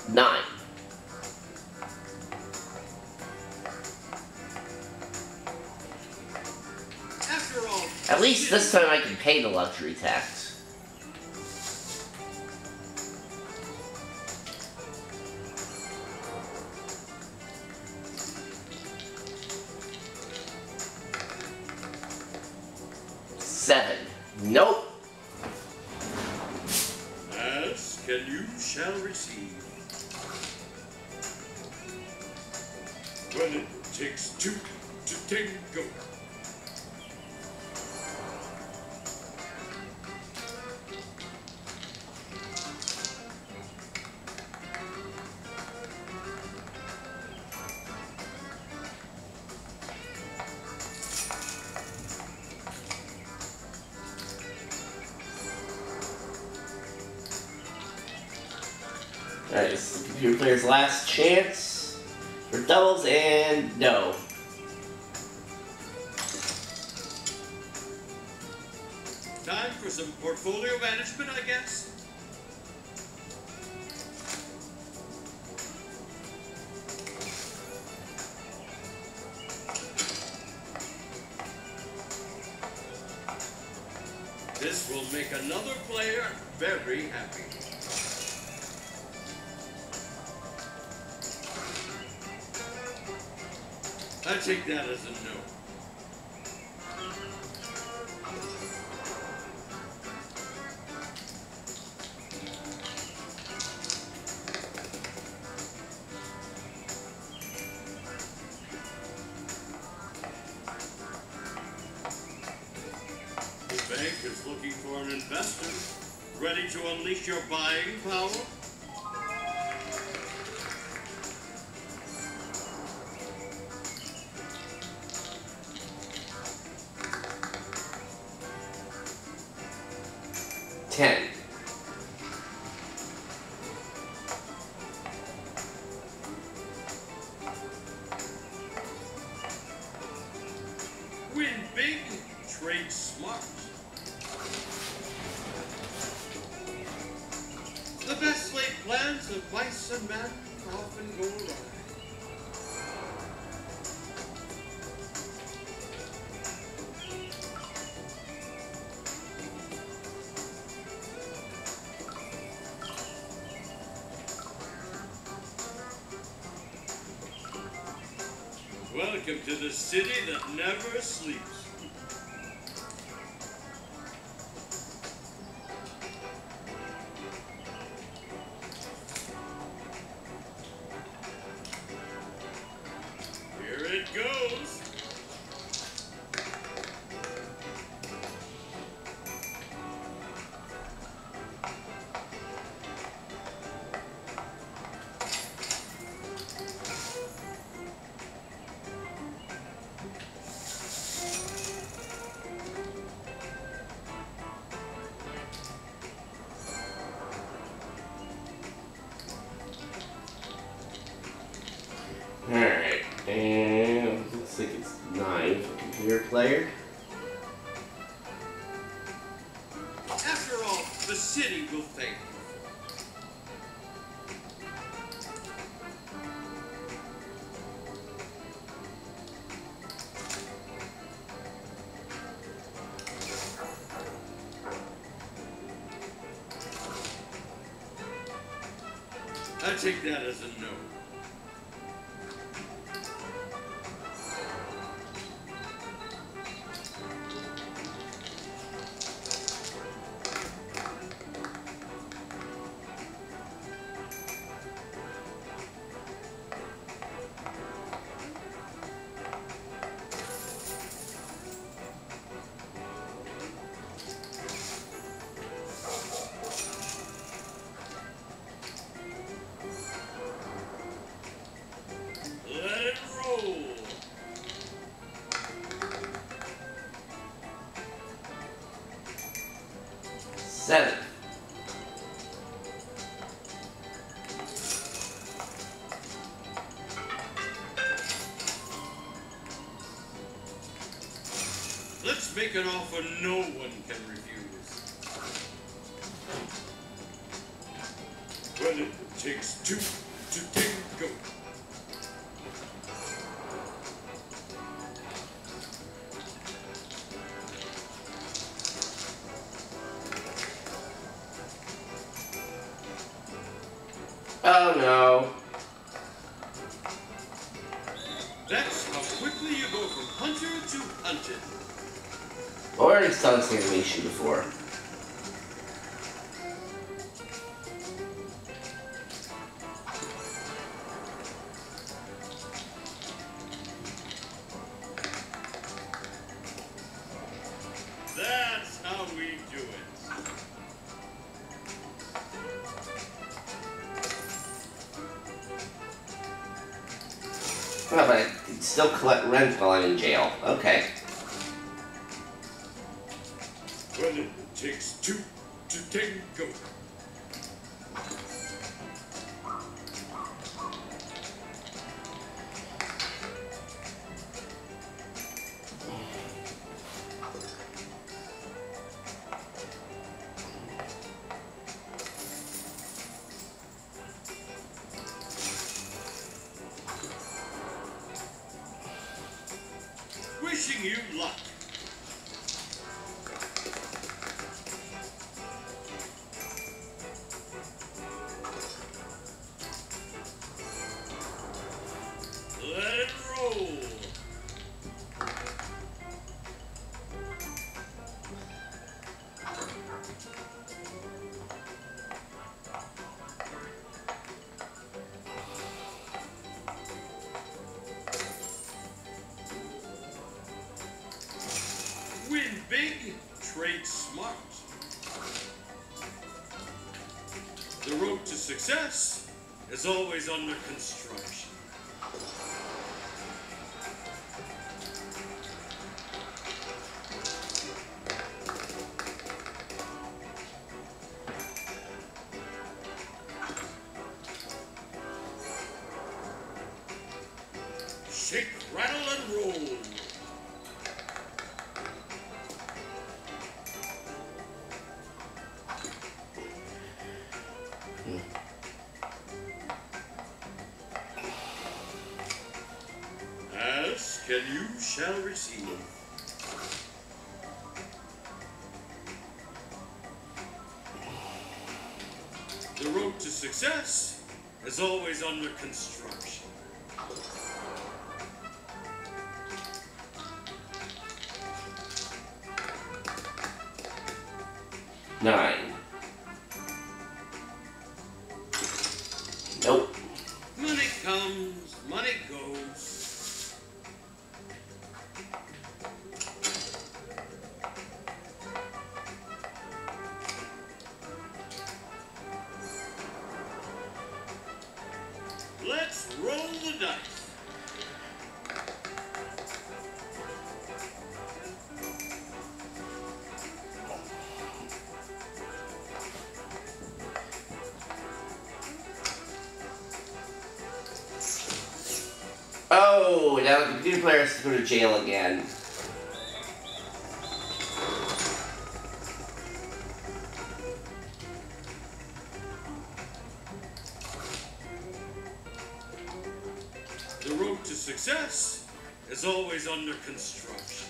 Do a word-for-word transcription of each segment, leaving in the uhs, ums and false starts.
Nine. After all, At least this time I can pay the luxury tax. Seven. Nope. Ask and you shall receive. Well, it takes two to tango. Alright, this is the computer player's last chance for doubles, and no. Time for some portfolio management, I guess. This will make another player very happy. I take that as a no. The bank is looking for an investor, ready to unleash your buying power. Ten. Win big, trade smart. The best laid plans of mice and men often go awry. Welcome to the city that never sleeps. Here it goes. Alright, and looks like it's nine for computer player. After all, the city will thank you. I take that as a no. Let it roll. Seven. Let's make an offer no one can refuse. Well, it takes two to tango. Oh no. That's how quickly you go from hunter to hunted. I already saw this animation before. That's how we do it. Oh, but I can still collect rent while I'm in jail. Okay. Well, it takes two to tango. Wishing you luck. Let it roll. Win big, trade smart. The road to success is always under construction. Shake, rattle, and roll. Ask and you shall receive. The road to success is always under construction. Nine. Nope. Money comes, money goes. Let's roll the dice. Oh, now the computer player has to go to jail again. The road to success is always under construction.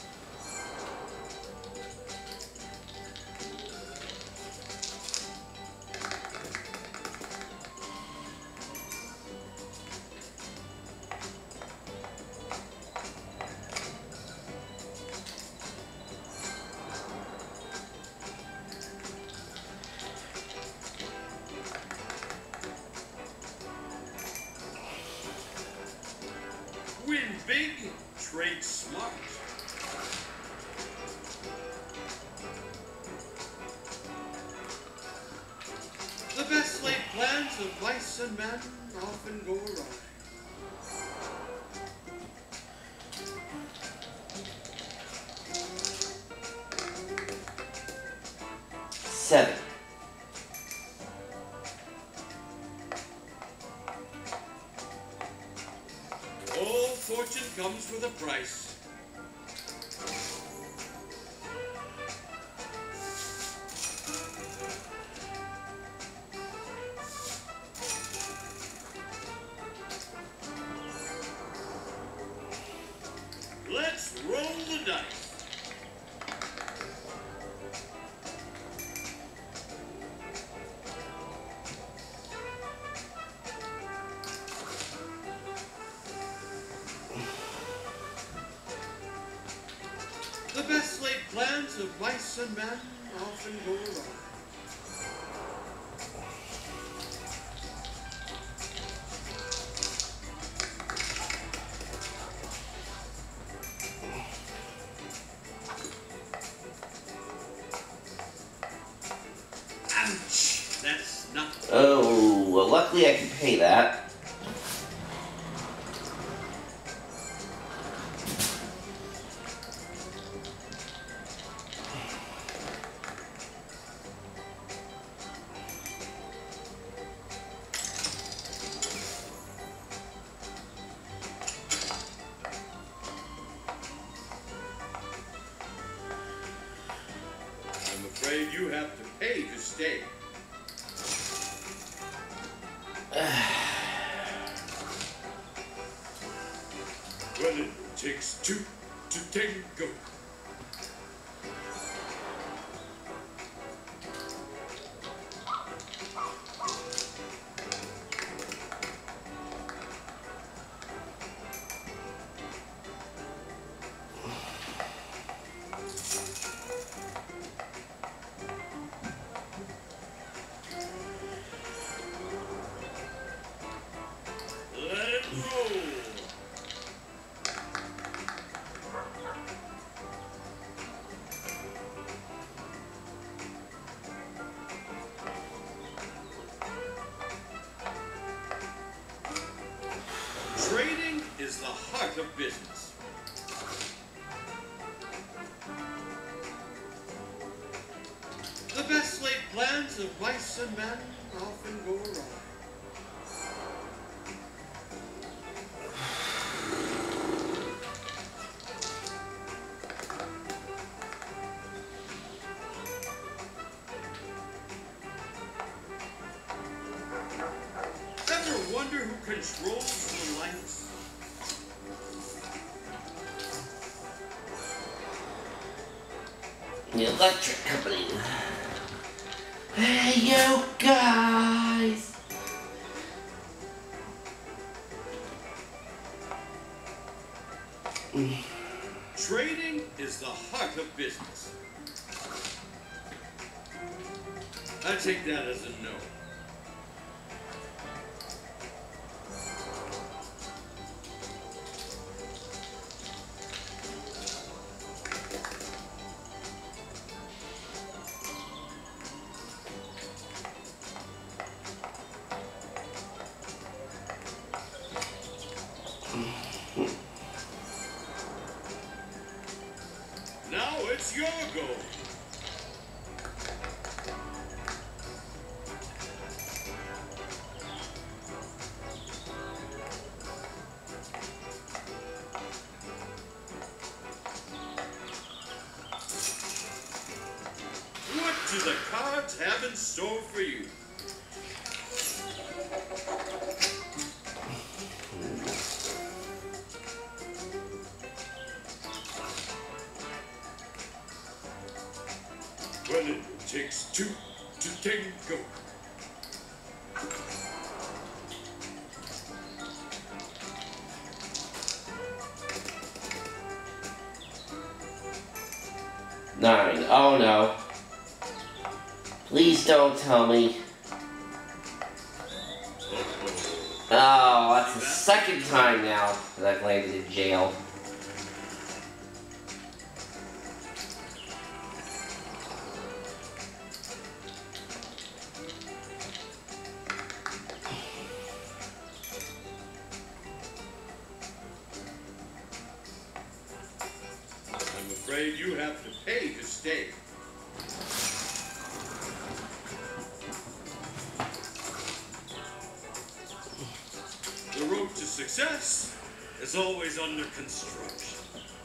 Win big, trade smart. The best laid plans of mice and men often go awry. Seven. All fortune comes with a price. plans of mice and men often go awry. Ouch! That's not. Oh, well, luckily I can pay that. I'm afraid you have to pay to stay. Well, it takes two to tango. Let it roll. Trading is the heart of business. The best laid plans of mice and men often go awry. Ever wonder who controls the lights? The electric company. Hey, you guys! Trading is the heart of business. I take that as a no. Now it's your go. What do the cards have in store for you? Well, it takes two to tango. Nine. Oh no. Please don't tell me. Oh, that's the second time now that I've landed in jail. I'm afraid you have to pay to stay. The road to success is always under construction.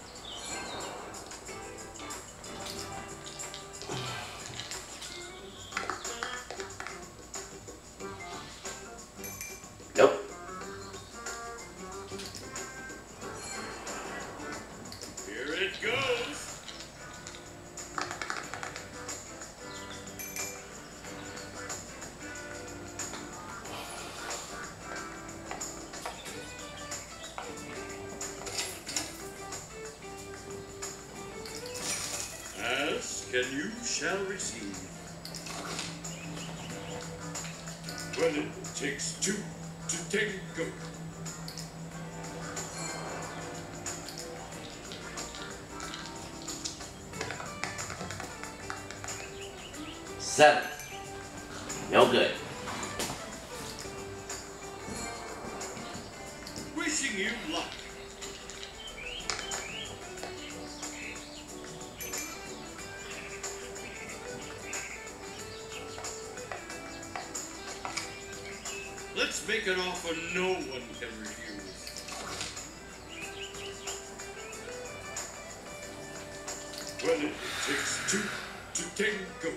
Nope. Here it goes. and you shall receive. Well, it takes two to tango. Seven. No good. Wishing you luck. Let's make an offer no one can refuse. Well, it takes two to tango.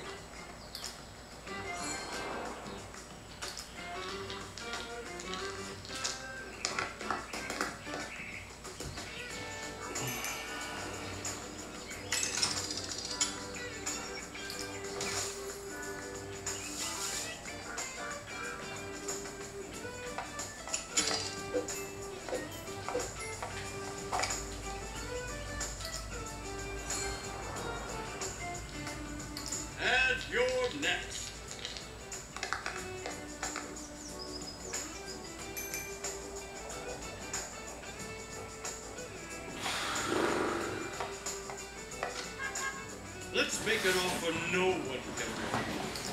And you're next. Let's make an offer no one can refuse.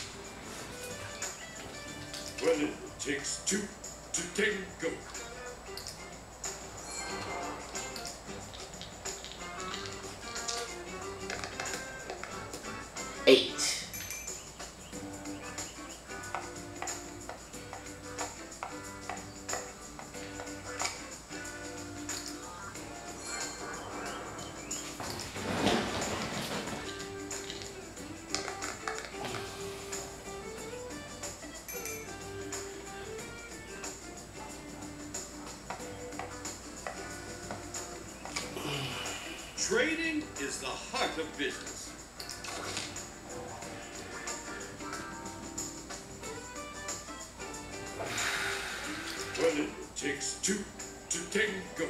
Well, it takes two to tango. Eight. Trading is the heart of business. Well, it takes two to tango.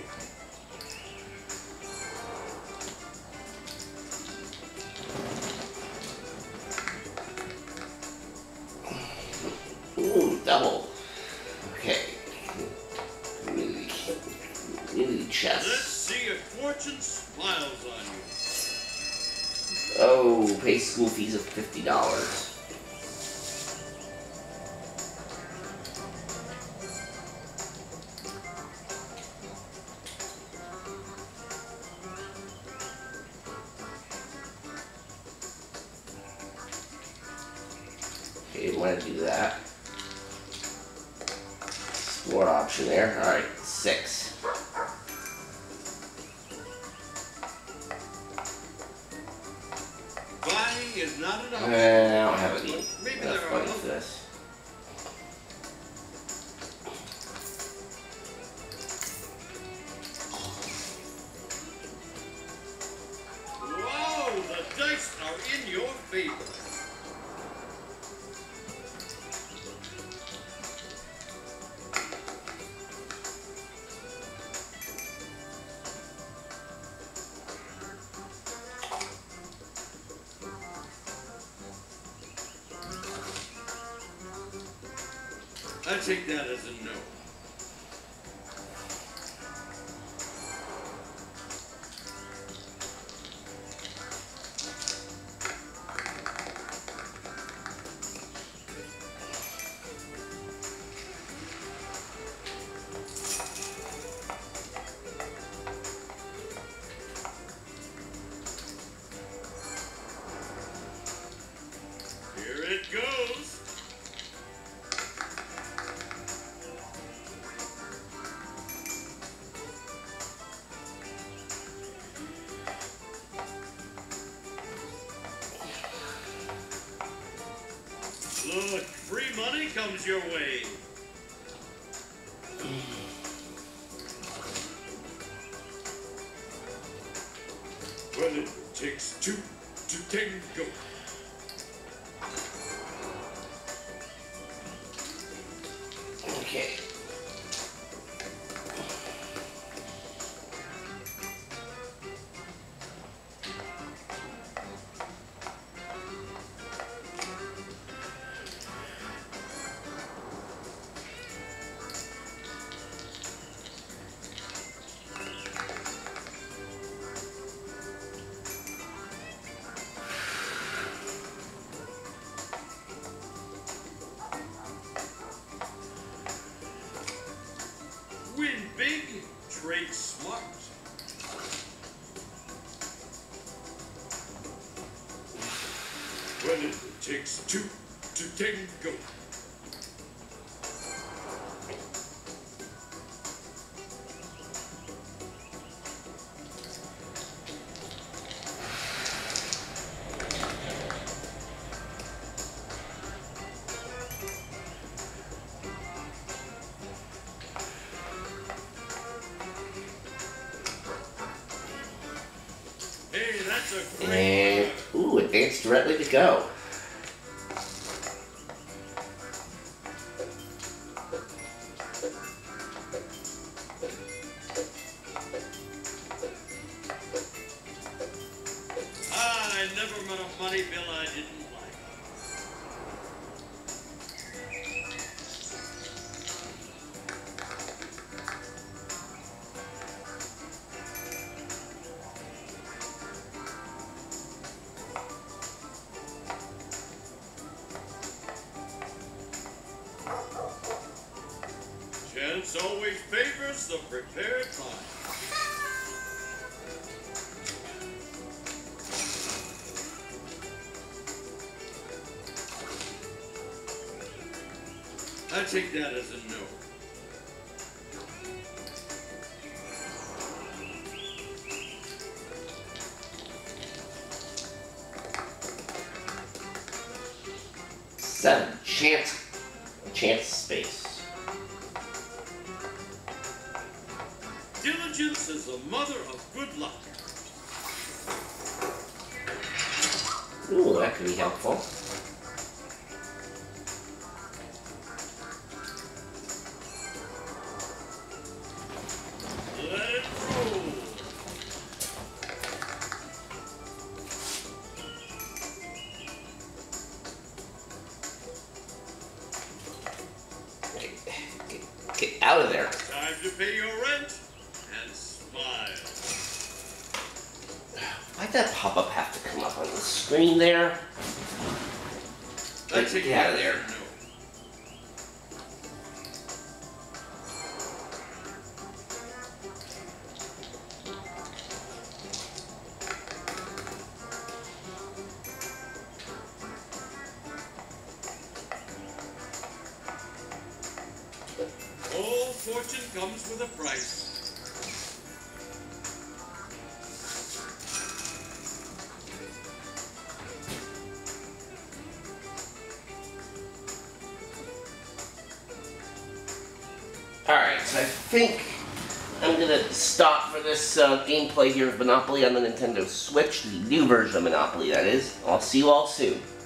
Ooh, double. Okay. Really, really chest. Let's see if fortune smiles on you. Oh, pay school fees of fifty dollars. Okay, want to do that. Explore option there. All right, six. Buying is not an Uh, option. I don't have any Maybe enough there are money for others. this. Whoa, the dice are in your favor. I take that as a no. Here it goes. Look, free money comes your way. Well, it takes two to tango. Okay. when it takes two to tango. Hey, that's a great And, ooh, advance directly to go. Ah, I never met a money bill I didn't like. Chance always favors the prepared mind. I take that as a no. Seven. Chance. Chance space. Diligence is the mother of good luck. Ooh, that could be helpful. Let it roll. Get, get, get out of there. Time to pay your rent and smile. Why'd that pop-up have to come up on the screen there? I Get, take get that out of as there. a no. All fortune comes with a price. Alright, so I think I'm gonna stop for this uh, gameplay here of Monopoly on the Nintendo Switch, the new version of Monopoly, that is. I'll see you all soon.